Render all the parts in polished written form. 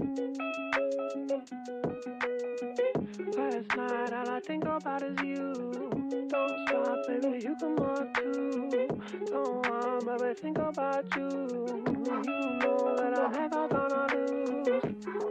Last night all I think about is you. Don't stop, baby, you come on too. Don't want, baby, think about you. You know that I'm never gonna lose.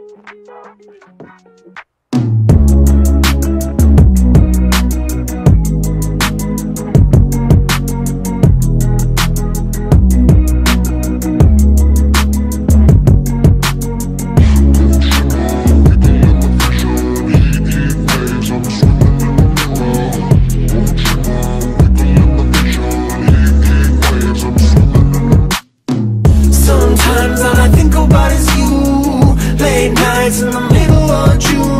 Sometimes all I think about is you. Late nights in the middle of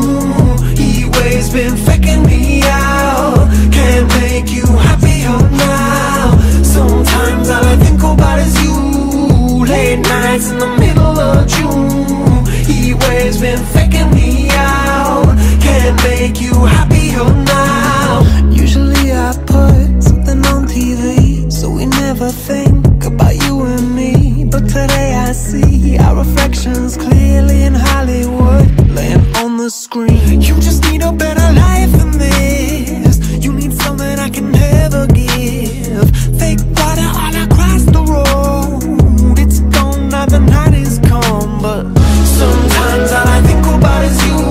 June. Heat waves been faking me out. Can't make you happier now. Sometimes all I think about is you. Late nights in the middle of June. Heat waves been faking me out. Can't make you happier now. Usually I put something on TV, so we never think about you and me. But today I see our reflections clearly in Hollywood, laying on the screen. You just need a better life than this. You need something I can never give. Fake water all across the road. It's gone now, the night is come. But sometimes all I think about is you.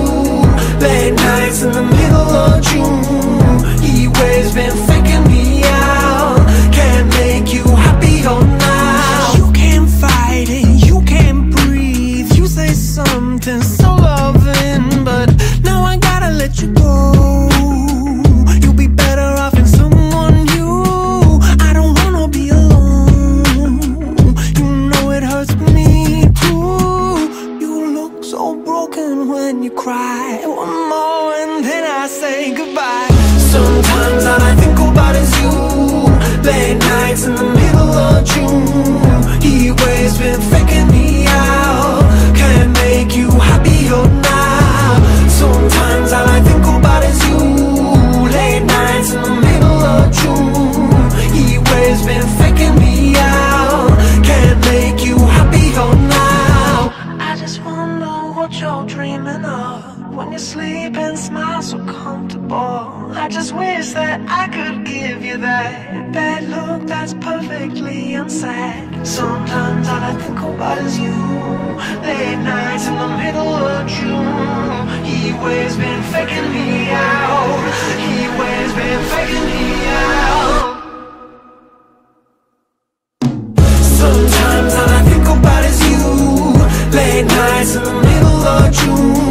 Late nights in the middle of June. Heat waves been faking me out. Can't make you happier now. You can't fight it, you can't breathe. You say something so loving, but now I gotta let you go. You'll be better off in someone new. I don't wanna be alone. You know it hurts me too. You look so broken when you cry. One more and then I say goodbye. Sometimes all I think about is you. Late nights in the middle of June. Heat waves been faking me out. Can't make you happier now. Sometimes all I think about is you. Late nights in the middle of June. Heat waves been faking me out. Can't make you happier now. I just wonder what you're dreaming of when you sleep and smile so comfortable. I just wish that I could give you that look that's perfectly unsaid. Sometimes all I think about is you. Late nights in the middle of June. Heat waves been faking me out. Heat waves been faking me out. Sometimes all I think about is you. Late nights in the middle of June.